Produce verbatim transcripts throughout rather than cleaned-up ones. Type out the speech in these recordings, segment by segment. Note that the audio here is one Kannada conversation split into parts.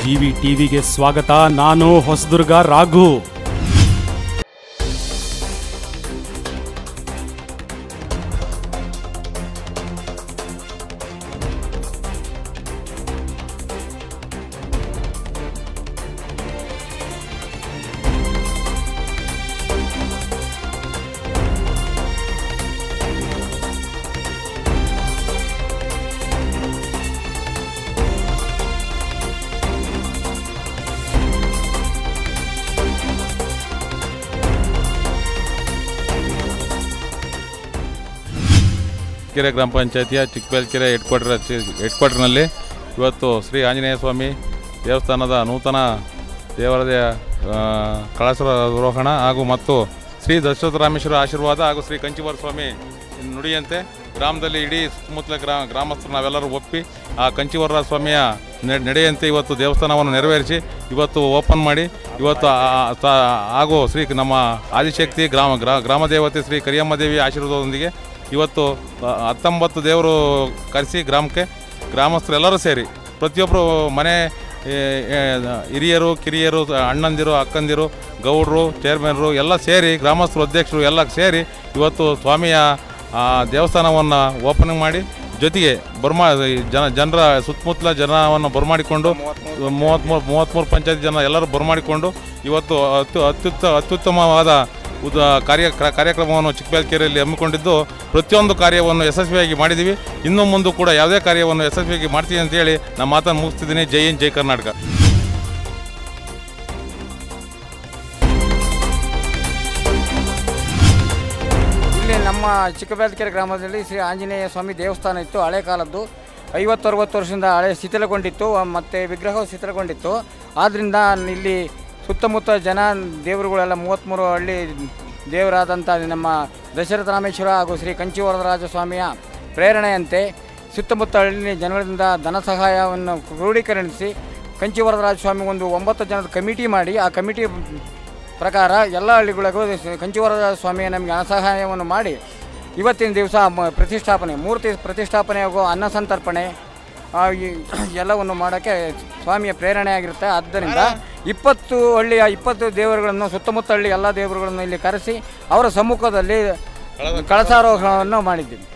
ಜಿವಿ ಟಿವಿಗೆ ಸ್ವಾಗತ. ನಾನು ಹೊಸದುರ್ಗ ರಾಘು. ಕೆರೆ ಗ್ರಾಮ ಪಂಚಾಯತಿಯ ಚಿಕ್ಕಬೆಲ್ಕೆರೆ ಹೆಡ್ ಕ್ವಾರ್ಟರ್ ಹೆಡ್ ಕ್ವಾರ್ಟರ್ನಲ್ಲಿ ಇವತ್ತು ಶ್ರೀ ಆಂಜನೇಯ ಸ್ವಾಮಿ ದೇವಸ್ಥಾನದ ನೂತನ ದೇವಾಲಯ ಕಳಶಾರೋಹಣ ಹಾಗೂ ಮತ್ತು ಶ್ರೀ ದಶರಥರಾಮೇಶ್ವರ ಆಶೀರ್ವಾದ ಹಾಗೂ ಶ್ರೀ ಕಂಚಿವರ ಸ್ವಾಮಿ ನುಡಿಯಂತೆ ಗ್ರಾಮದಲ್ಲಿ ಇಡೀ ಸುತ್ತಮುತ್ತಲ ಗ್ರಾಮ ಗ್ರಾಮಸ್ಥರು ನಾವೆಲ್ಲರೂ ಒಪ್ಪಿ ಆ ಕಂಚಿವರ ಸ್ವಾಮಿಯ ನಡೆಯಂತೆ ಇವತ್ತು ದೇವಸ್ಥಾನವನ್ನು ನೆರವೇರಿಸಿ ಇವತ್ತು ಓಪನ್ ಮಾಡಿ ಇವತ್ತು ಹಾಗೂ ಶ್ರೀ ನಮ್ಮ ಆದಿಶಕ್ತಿ ಗ್ರಾಮ ಗ್ರಾಮ ದೇವತೆ ಶ್ರೀ ಕರಿಯಮ್ಮ ದೇವಿ ಆಶೀರ್ವಾದದೊಂದಿಗೆ ಇವತ್ತು ಹತ್ತೊಂಬತ್ತು ದೇವರು ಕರೆಸಿ ಗ್ರಾಮಕ್ಕೆ ಗ್ರಾಮಸ್ಥರೆಲ್ಲರೂ ಸೇರಿ ಪ್ರತಿಯೊಬ್ಬರು ಮನೆ ಹಿರಿಯರು ಕಿರಿಯರು ಅಣ್ಣಂದಿರು ಅಕ್ಕಂದಿರು ಗೌಡರು ಚೇರ್ಮನ್ರು ಎಲ್ಲ ಸೇರಿ ಗ್ರಾಮಸ್ಥರು ಅಧ್ಯಕ್ಷರು ಎಲ್ಲ ಸೇರಿ ಇವತ್ತು ಸ್ವಾಮಿಯ ದೇವಸ್ಥಾನವನ್ನು ಓಪನಿಂಗ್ ಮಾಡಿ ಜೊತೆಗೆ ಬರ್ಮಾ ಜನ ಜನರ ಸುತ್ತಮುತ್ತಲ ಜನವನ್ನು ಬರಮಾಡಿಕೊಂಡು ಮೂವತ್ತ್ಮೂರು ಮೂವತ್ತ್ಮೂರು ಪಂಚಾಯತ್ ಜನ ಎಲ್ಲರೂ ಬರಮಾಡಿಕೊಂಡು ಇವತ್ತು ಅತ್ಯು ಅತ್ಯುತ್ತ ಅತ್ಯುತ್ತಮವಾದ ಉದ ಕಾರ್ಯ ಕಾರ್ಯಕ್ರಮವನ್ನು ಚಿಕ್ಕಬೆಲ್ಕೆರೆಯಲ್ಲಿ ಹಮ್ಮಿಕೊಂಡಿದ್ದು ಪ್ರತಿಯೊಂದು ಕಾರ್ಯವನ್ನು ಯಶಸ್ವಿಯಾಗಿ ಮಾಡಿದ್ದೀವಿ. ಇನ್ನು ಮುಂದೆ ಕೂಡ ಯಾವುದೇ ಕಾರ್ಯವನ್ನು ಯಶಸ್ವಿಯಾಗಿ ಮಾಡ್ತೀವಿ ಅಂತೇಳಿ ನಾನು ಮಾತನ್ನು ಮುಗಿಸ್ತಿದ್ದೀನಿ. ಜೈ ಹಿಂದ್, ಜೈ ಕರ್ನಾಟಕ. ಇಲ್ಲಿ ನಮ್ಮ ಚಿಕ್ಕಬೆಲ್ಕೆರೆ ಗ್ರಾಮದಲ್ಲಿ ಶ್ರೀ ಆಂಜನೇಯ ಸ್ವಾಮಿ ದೇವಸ್ಥಾನ ಇತ್ತು. ಹಳೆ ಕಾಲದ್ದು ಐವತ್ತು ಅರವತ್ತು ವರ್ಷದಿಂದ ಹಳೆ ಶಿಥಿಲಗೊಂಡಿತ್ತು ಮತ್ತು ವಿಗ್ರಹವು ಶಿಥಿಲಗೊಂಡಿತ್ತು. ಆದ್ದರಿಂದ ಇಲ್ಲಿ ಸುತ್ತಮುತ್ತ ಜನ ದೇವರುಗಳೆಲ್ಲ ಮೂವತ್ತ್ಮೂರು ಹಳ್ಳಿ ದೇವರಾದಂಥ ನಮ್ಮ ದಶರಥರಾಮೇಶ್ವರ ಹಾಗೂ ಶ್ರೀ ಕಂಚಿವರದರಾಜ ಸ್ವಾಮಿಯ ಪ್ರೇರಣೆಯಂತೆ ಸುತ್ತಮುತ್ತ ಹಳ್ಳಿ ಜನಗಳಿಂದ ಧನ ಸಹಾಯವನ್ನು ಕ್ರೋಢೀಕರಿಸಿ ಕಂಚಿವರದರಾಜ ಸ್ವಾಮಿ ಒಂದು ಒಂಬತ್ತು ಜನದ ಕಮಿಟಿ ಮಾಡಿ ಆ ಕಮಿಟಿ ಪ್ರಕಾರ ಎಲ್ಲ ಹಳ್ಳಿಗಳಿಗೂ ಕಂಚಿವರದರಾಜ ಸ್ವಾಮಿಯ ನಮಗೆ ಹಣ ಸಹಾಯವನ್ನು ಮಾಡಿ ಇವತ್ತಿನ ದಿವಸ ಪ್ರತಿಷ್ಠಾಪನೆ ಮೂರ್ತಿ ಪ್ರತಿಷ್ಠಾಪನೆ ಹಾಗೂ ಅನ್ನ ಸಂತರ್ಪಣೆ ಎಲ್ಲವನ್ನು ಮಾಡೋಕ್ಕೆ ಸ್ವಾಮಿಯ ಪ್ರೇರಣೆ ಆಗಿರುತ್ತೆ. ಆದ್ದರಿಂದ ಇಪ್ಪತ್ತು ಹಳ್ಳಿಯ ಇಪ್ಪತ್ತು ದೇವರುಗಳನ್ನು ಸುತ್ತಮುತ್ತ ಹಳ್ಳಿ ಎಲ್ಲ ದೇವರುಗಳನ್ನು ಇಲ್ಲಿ ಕರೆಸಿ ಅವರ ಸಮ್ಮುಖದಲ್ಲಿ ಕಳಶಾರೋಹಣವನ್ನು ಮಾಡಿದ್ದೀವಿ.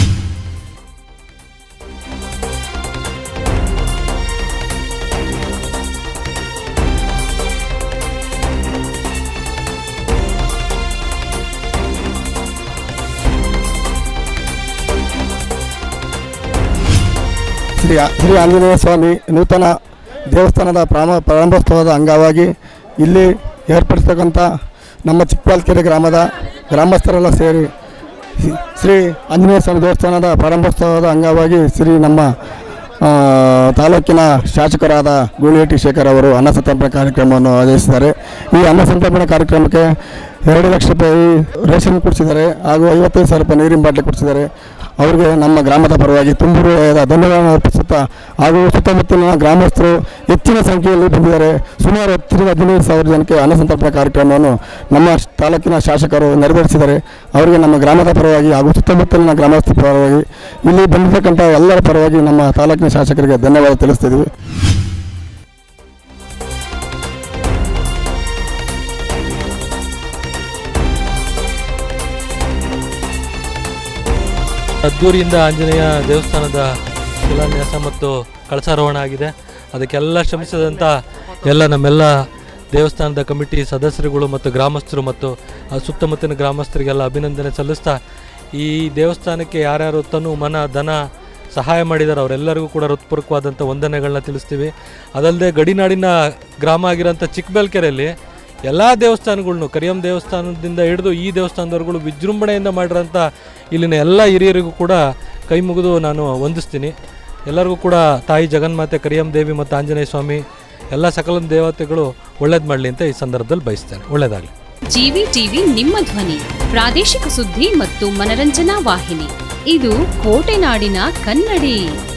ಶ್ರೀ ಶ್ರೀ ಆಂಜನೇಯ ಸ್ವಾಮಿ ನೂತನ ದೇವಸ್ಥಾನದ ಪ್ರಾಮ ಪ್ರಾರಂಭೋತ್ಸವದ ಅಂಗವಾಗಿ ಇಲ್ಲಿ ಏರ್ಪಡಿಸ್ತಕ್ಕಂಥ ನಮ್ಮ ಚಿಕ್ಕಬೆಲ್ಕೆರೆ ಗ್ರಾಮದ ಗ್ರಾಮಸ್ಥರೆಲ್ಲ ಸೇರಿ ಶ್ರೀ ಆಂಜನೇಯ ಸ್ವಾಮಿ ದೇವಸ್ಥಾನದ ಪ್ರಾರಂಭೋತ್ಸವದ ಅಂಗವಾಗಿ ಶ್ರೀ ನಮ್ಮ ತಾಲೂಕಿನ ಶಾಸಕರಾದ ಗೂಳಿಹಟ್ಟಿ ಶೇಖರ್ ಅವರು ಅನ್ನ ಸಂತರ್ಪಣೆ ಕಾರ್ಯಕ್ರಮವನ್ನು ಆಯೋಜಿಸಿದ್ದಾರೆ. ಈ ಅನ್ನ ಸಂತರ್ಪಣೆ ಕಾರ್ಯಕ್ರಮಕ್ಕೆ ಎರಡು ಲಕ್ಷ ರೂಪಾಯಿ ರೇಷನ್ ಕೊಡಿಸಿದ್ದಾರೆ ಹಾಗೂ ಐವತ್ತೈದು ಸಾವಿರ ರೂಪಾಯಿ ನೀರಿನ ಬಾಟಲಿ ಕೊಡಿಸಿದ್ದಾರೆ. ಅವರಿಗೆ ನಮ್ಮ ಗ್ರಾಮದ ಪರವಾಗಿ ತುಂಬ ಹೃದಯದ ಧನ್ಯವಾದ ಅರ್ಪಿಸುತ್ತಾ ಹಾಗೂ ಸುತ್ತಮುತ್ತಲಿನ ಗ್ರಾಮಸ್ಥರು ಹೆಚ್ಚಿನ ಸಂಖ್ಯೆಯಲ್ಲಿ ಬಂದಿದ್ದಾರೆ. ಸುಮಾರು ಹತ್ತರಿಂದ ಹದಿನೈದು ಸಾವಿರ ಜನಕ್ಕೆ ಅನ್ನ ಸಂತರ್ಪಣೆ ಕಾರ್ಯಕ್ರಮವನ್ನು ನಮ್ಮ ತಾಲೂಕಿನ ಶಾಸಕರು ನೆರವೇರಿಸಿದ್ದಾರೆ. ಅವರಿಗೆ ನಮ್ಮ ಗ್ರಾಮದ ಪರವಾಗಿ ಹಾಗೂ ಸುತ್ತಮುತ್ತಲಿನ ಗ್ರಾಮಸ್ಥರ ಪರವಾಗಿ ಇಲ್ಲಿ ಬಂದಿರತಕ್ಕಂಥ ಎಲ್ಲರ ಪರವಾಗಿ ನಮ್ಮ ತಾಲೂಕಿನ ಶಾಸಕರಿಗೆ ಧನ್ಯವಾದ ತಿಳಿಸ್ತಿದ್ದೀವಿ. ಅದ್ದೂರಿಯಿಂದ ಆಂಜನೇಯ ದೇವಸ್ಥಾನದ ಶಿಲಾನ್ಯಾಸ ಮತ್ತು ಕಳಶಾರೋಹಣ ಆಗಿದೆ. ಅದಕ್ಕೆಲ್ಲ ಶ್ರಮಿಸಿದಂಥ ಎಲ್ಲ ನಮ್ಮೆಲ್ಲ ದೇವಸ್ಥಾನದ ಕಮಿಟಿ ಸದಸ್ಯರುಗಳು ಮತ್ತು ಗ್ರಾಮಸ್ಥರು ಮತ್ತು ಸುತ್ತಮುತ್ತಲಿನ ಗ್ರಾಮಸ್ಥರಿಗೆಲ್ಲ ಅಭಿನಂದನೆ ಸಲ್ಲಿಸ್ತಾ ಈ ದೇವಸ್ಥಾನಕ್ಕೆ ಯಾರ್ಯಾರು ತನು ಮನ ಧನ ಸಹಾಯ ಮಾಡಿದ್ದಾರೆ ಅವರೆಲ್ಲರಿಗೂ ಕೂಡ ಹೃತ್ಪೂರ್ವಕವಾದಂಥ ವಂದನೆಗಳನ್ನ ತಿಳಿಸ್ತೀವಿ. ಅದಲ್ಲದೆ ಗಡಿನಾಡಿನ ಗ್ರಾಮ ಆಗಿರೋಂಥ ಚಿಕ್ಕಬೆಲ್ಕೆರೆಯಲ್ಲಿ ಎಲ್ಲ ದೇವಸ್ಥಾನಗಳ್ನು ಕರಿಯಮ್ಮ ದೇವಸ್ಥಾನದಿಂದ ಹಿಡಿದು ಈ ದೇವಸ್ಥಾನದವರುಗಳು ವಿಜೃಂಭಣೆಯಿಂದ ಮಾಡಿರೋಂಥ ಇಲ್ಲಿನ ಎಲ್ಲ ಹಿರಿಯರಿಗೂ ಕೂಡ ಕೈ ಮುಗಿದು ನಾನು ವಂದಿಸ್ತೀನಿ. ಎಲ್ಲರಿಗೂ ಕೂಡ ತಾಯಿ ಜಗನ್ಮಾತೆ ಕರಿಯಮ್ಮ ದೇವಿ ಮತ್ತು ಆಂಜನೇಯ ಸ್ವಾಮಿ ಎಲ್ಲ ಸಕಲ ದೇವತೆಗಳು ಒಳ್ಳೇದು ಮಾಡಲಿ ಅಂತ ಈ ಸಂದರ್ಭದಲ್ಲಿ ಬಯಸ್ತೇನೆ. ಒಳ್ಳೆಯದಾಗಲಿ. ಜಿವಿ ಟಿವಿ ನಿಮ್ಮ ಧ್ವನಿ, ಪ್ರಾದೇಶಿಕ ಸುದ್ದಿ ಮತ್ತು ಮನರಂಜನಾ ವಾಹಿನಿ. ಇದು ಕೋಟೆನಾಡಿನ ಕನ್ನಡಿ.